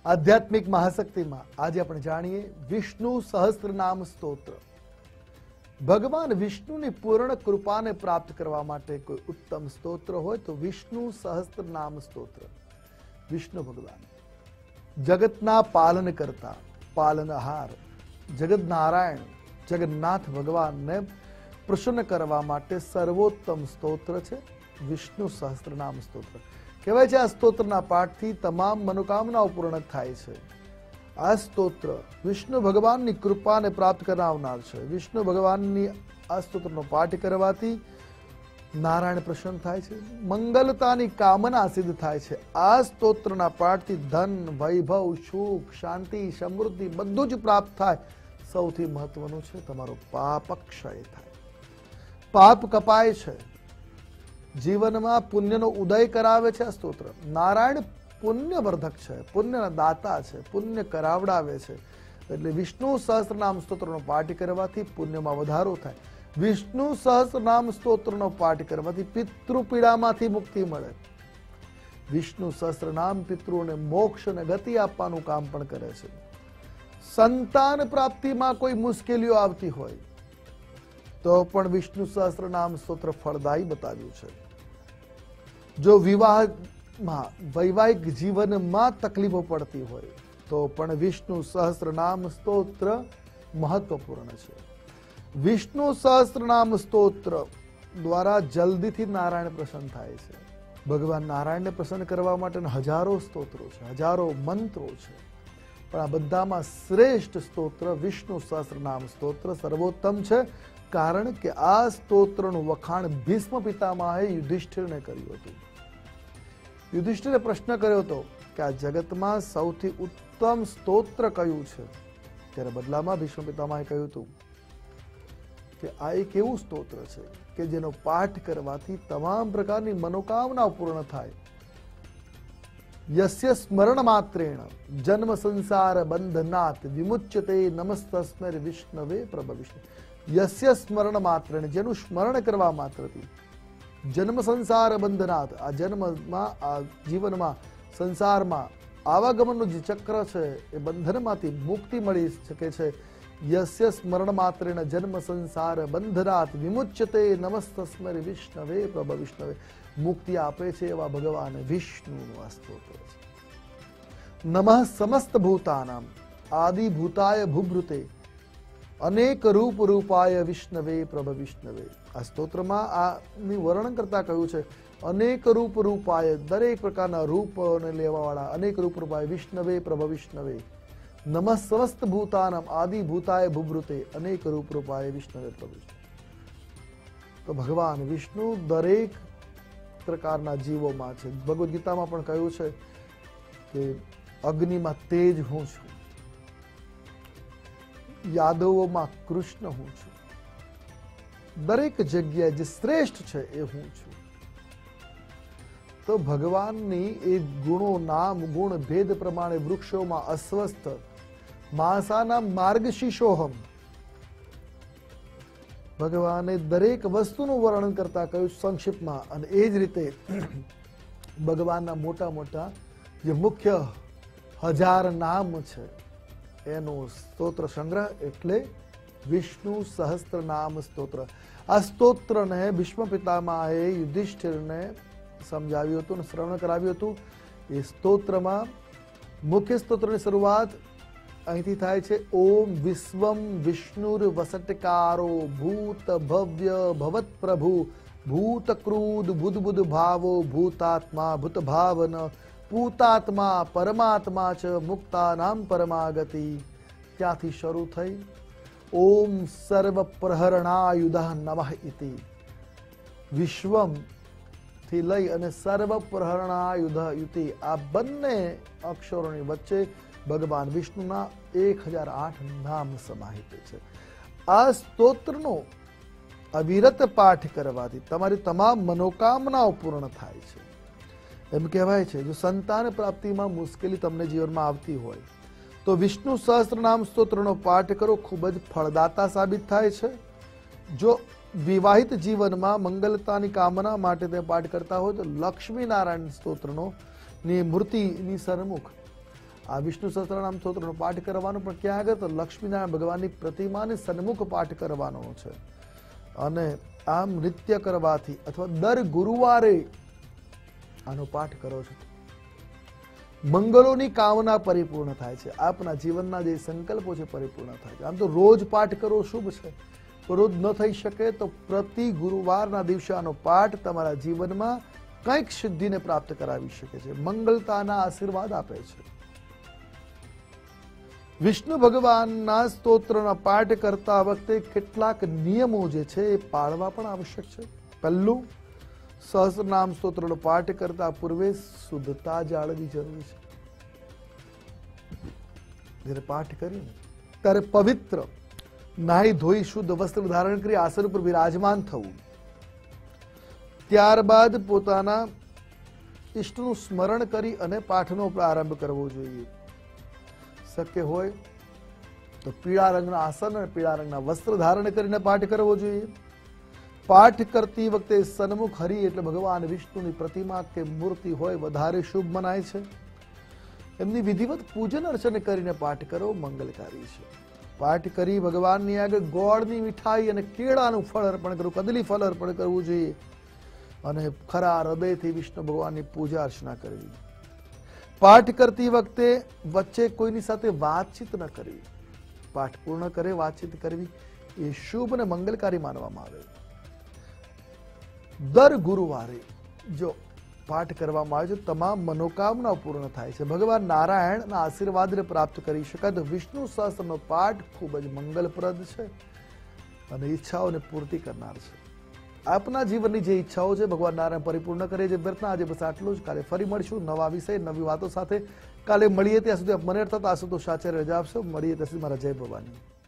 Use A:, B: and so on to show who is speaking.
A: આધ્યાત્મિક મહાશક્તિમાં આજે આપણે જાણીએ વિષ્ણુ સહસ્ત્રનામ સ્તોત્ર. ભગવાન વિષ્ણુની પૂર્ણ કૃપાને પ્રાપ્ત કરવા માટે કોઈ ઉત્તમ સ્તોત્ર હોય તો વિષ્ણુ સહસ્ત્રનામ સ્તોત્ર. વિષ્ણુ ભગવાન જગતના પાલન કરતા, પાલનહાર, જગત નારાયણ જગન્નાથ ભગવાનને પ્રસન્ન કરવા માટે સર્વોત્તમ સ્તોત્ર છે વિષ્ણુ સહસ્ત્રનામ સ્તોત્ર. કહેવાય છે આ સ્તોત્રના પાઠથી તમામ મનોકામનાઓ પૂર્ણ થાય છે. આ સ્તોત્ર વિષ્ણુ ભગવાનની કૃપાને પ્રાપ્ત કરાવનાર છે. વિષ્ણુ ભગવાનની આ સ્તોત્રનો પાઠ કરવાથી નારાયણ પ્રસન્ન થાય છે, મંગલતાની કામના સિદ્ધ થાય છે. આ સ્તોત્રના પાઠથી ધન, વૈભવ, સુખ, શાંતિ, સમૃદ્ધિ બધું જ પ્રાપ્ત થાય. સૌથી મહત્વનું છે તમારો પાપ ક્ષય થાય, પાપ કપાય છે, જીવનમાં પુણ્યનો ઉદય કરાવે છે. આ સ્તોત્ર નારાયણ પુણ્યવર્ધક છે, પુણ્યના દાતા છે, પુણ્ય કરાવડાવે છે. એટલે વિષ્ણુ સહસ્ત્રનામ સ્તોત્રનો પાઠ કરવાથી પુણ્યમાં વધારો થાય. વિષ્ણુ સહસ્ત્રનામ સ્તોત્રનો પાઠ કરવાથી પિતૃ પીડામાંથી મુક્તિ મળે. વિષ્ણુ સહસ્ત્રનામ પિતૃઓને મોક્ષ અને ગતિ આપવાનું કામ પણ કરે છે. સંતાન પ્રાપ્તિમાં કોઈ મુશ્કેલીઓ આવતી હોય તો પણ વિષ્ણુ સહસ્ત્રનામ સ્તોત્ર ફળદાયી બતાવ્યું છે. જો વિવાહમાં, વૈવાહિક જીવનમાં તકલીફો પડતી હોય તો પણ વિષ્ણુ સહસ્ત્રનામ સ્તોત્ર મહત્વપૂર્ણ છે. વિષ્ણુ સહસ્ત્રનામ સ્તોત્ર દ્વારા જલ્દીથી નારાયણ પ્રસન્ન થાય છે. ભગવાન નારાયણને પ્રસન્ન કરવા માટે હજારો સ્તોત્રો છે, હજારો મંત્રો છે, પણ આ બધામાં શ્રેષ્ઠ સ્તોત્ર વિષ્ણુ સહસ્ત્રનામ સ્તોત્ર સર્વોત્તમ છે. કારણ કે આ સ્તોત્રનું વખાણ ભીષ્મ પિતામહે યુધિષ્ઠિરને કર્યું હતું. યુધિષ્ઠિરે પ્રશ્ન કર્યો હતો કે આ જગતમાં સૌથી ઉત્તમ સ્તોત્ર કયું છે? ત્યારે બદલામાં ભીષ્મ પિતામહે કહ્યું હતું કે આ એક એવું સ્તોત્ર છે કે જેનો પાઠ કરવાથી તમામ પ્રકારની મનોકામનાઓ પૂર્ણ થાય. યસ્ય સ્મરણ માત્રેણ જન્મ સંસાર બંધનાત વિમુચ્યતે નમસ્તસ્મૈ વિષ્ણવે પ્રભવિષ્ણુ. યસ્ય સ્મરણ માત્રેણ, જેનું સ્મરણ કરવા માત્રથી જન્મ સંસાર બંધનાત, આ જન્મમાં, આ જીવનમાં, સંસારમાં આવાગમનનું જે ચક્ર છે એ બંધનમાંથી મુક્તિ મળી શકે છે. યસ્ય સ્મરણ માત્રેણ જન્મ સંસાર બંધનાત વિમુચ્યતે નમસ્તસ્મૈ વિષ્ણવે પ્રભવિષ્ણવે. મુક્તિ આપે છે એવા ભગવાન વિષ્ણુનું આ સ્તોત્ર છે. નમઃ સમસ્ત ભૂતાનામ આદિભૂતાય ભૂભૃતે અનેક રૂપ રૂપાય વિષ્ણવે પ્રભવિષ્ણવે. આ સ્તોત્રમાં આની વર્ણન કરતા કહ્યું છે અનેક રૂપ રૂપાય, દરેક પ્રકારના રૂપોને લેવાવાળા, અનેક રૂપ રૂપાય વિષ્ણવે પ્રભવિષ્ણવે. નમઃ સમસ્ત ભૂતાનામ આદિભૂતાય ભૂભૃતે અનેક રૂપ રૂપાય વિષ્ણવે પ્રભવિષ્ણવે. તો ભગવાન વિષ્ણુ દરેક પ્રકારના જીવોમાં છે. ભગવદ્ ગીતામાં પણ કહ્યું છે કે અગ્નિમાં તેજ હું છું, યાદવોમાં કૃષ્ણ હું છું. દરેક જગ્યાએ જે શ્રેષ્ઠ છે એ હું છું. તો ભગવાનની એ ગુણો, નામ, ગુણ, ભેદ પ્રમાણે વૃક્ષોમાં અસ્વસ્થ, માસાના માર્ગશીર્ષોહમ. ભગવાને દરેક વસ્તુનું વર્ણન કરતા કહ્યું સંક્ષિપ્તમાં. અને એ જ રીતે ભગવાનના મોટા મોટા જે મુખ્ય 1000 નામ છે એનો સ્તોત્ર સંગ્રહ એટલે વિષ્ણુ સહસ્ત્રનામ સ્તોત્ર. આ સ્તોત્રને ભીષ્મ પિતામહે યુધિષ્ઠિરને સમજાવ્યું હતું અને શ્રવણ કરાવ્યું હતું. એ સ્તોત્રમાં મુખ્ય સ્તોત્રની શરૂઆત અહીંથી થાય છે. ઓમ વિશ્વમ વિષ્ણુર વસટકારો ભૂત ભવ્ય ભવત પ્રભુ ભૂત ક્રૂદ બુદ્બુદ ભાવો ભૂતાત્મા ભૂત ભાવન પૂતાત્મા પરમાત્મા ચ મુક્તાનામ પરમાગતિ. ત્યાંથી શરૂ થઈ ઓમ સર્વ પ્રહરણાયુધ નમઃ ઇતિ. વિશ્વમ થી લઈ અને સર્વ પ્રહરણાયુધ યુતિ, આ બંને અક્ષરોની વચ્ચે ભગવાન વિષ્ણુના 1008 નામ સમાહિત છે. આ સ્તોત્રનો અવિરત પાઠ કરવાથી તમારી તમામ મનોકામનાઓ પૂર્ણ થાય છે. એમ કહેવાય છે જો સંતાન પ્રાપ્તિમાં મુશ્કેલી તમને જીવનમાં આવતી હોય તો વિષ્ણુ સહસ્ત્રનામ સ્તોત્રનો પાઠ કરો, ખૂબ જ ફળદાતા સાબિત થાય છે. જો વિવાહિત જીવનમાં મંગલતાની કામના માટે તે પાઠ કરતા હોય તો લક્ષ્મી નારાયણ સ્તોત્રનો ની મૂર્તિની સન્મુખ આ વિષ્ણુ સહસ્ત્રનામ સ્તોત્રનો પાઠ કરવાનો, પણ ક્યાં આગળ તો લક્ષ્મીનારાયણ ભગવાનની પ્રતિમાની સન્મુખ પાઠ કરવાનો છે. અને આમ નિત્ય કરવાથી અથવા દર ગુરુવારે આનો પાઠ કરો છો, મંગળોની કામના પરિપૂર્ણ થાય છે. આપના જીવનના જે સંકલ્પો છે પરિપૂર્ણ થાય છે. આમ તો રોજ પાઠ કરવો શુભ છે, રોજ ન થઈ શકે તો પ્રતિ ગુરુવારના દિવસે આનો પાઠ તમારા જીવનમાં કંઈક સિદ્ધિને પ્રાપ્ત કરાવી શકે છે, મંગલતાના આશીર્વાદ આપે છે. વિષ્ણુ ભગવાનના સ્તોત્રના પાઠ કરતા વખતે કેટલાક નિયમો જે છે એ પાળવા પણ આવશ્યક છે. પહેલું, સહસ્રનામ સ્તોત્રનો પાઠ કરતા પૂર્વે શુદ્ધતા જાળવવી જરૂરી છે. જ્યારે પાઠ કરીએ ત્યારે પવિત્ર નાહી ધોઈ શુદ્ધ વસ્ત્ર ધારણ કરી આસન ઉપર વિરાજમાન થવું. ત્યારબાદ પોતાના ઈષ્ટનું સ્મરણ કરી અને પાઠનો પ્રારંભ કરવો જોઈએ. શક્ય હોય તો પીળા રંગના આસન અને પીળા રંગના વસ્ત્ર ધારણ કરીને પાઠ કરવો જોઈએ. પાઠ કરતી વખતે સન્મુખ હરિ એટલે ભગવાન વિષ્ણુની પ્રતિમા કે મૂર્તિ હોય વધારે શુભ મનાય છે. એમની વિધિવત પૂજન અર્ચન કરીને પાઠ કરવો મંગલકારી છે. પાઠ કરી ભગવાનની આગળ ગોળની મીઠાઈ અને કેળાનું ફળ અર્પણ કરવું, કદલી ફળ અર્પણ કરવું જોઈએ. અને ખરા હૃદયથી વિષ્ણુ ભગવાનની પૂજા અર્ચના કરવી. પાઠ કરતી વખતે વચ્ચે કોઈની સાથે વાતચીત ન કરવી. પાઠ પૂર્ણ કરે વાતચીત કરવી એ શુભ અને મંગલકારી માનવામાં આવે. દર ગુરુવારે જો પાઠ કરવામાં આવે છે તમામ મનોકામના પૂર્ણ થાય છે. ભગવાન નારાયણના આશીર્વાદને પ્રાપ્ત કરી શકાય તો વિષ્ણુ સહસ્ત્રનો પાઠ ખૂબ જ મંગલપ્રદ છે અને ઈચ્છાઓને પૂર્તિ કરનાર છે. આપના જીવનની જે ઈચ્છાઓ છે ભગવાન નારાયણ પરિપૂર્ણ કરે છે. પ્રયત્ન આજે બસ આટલું જ. કાલે ફરી મળીશું નવા વિષય નવી વાતો સાથે. કાલે મળીએ ત્યાં સુધી મને અર્થાત આશુતોષ આચાર્ય રજા આપશો. મળીએ ત્યાં સુધી મારા જય ભવાની.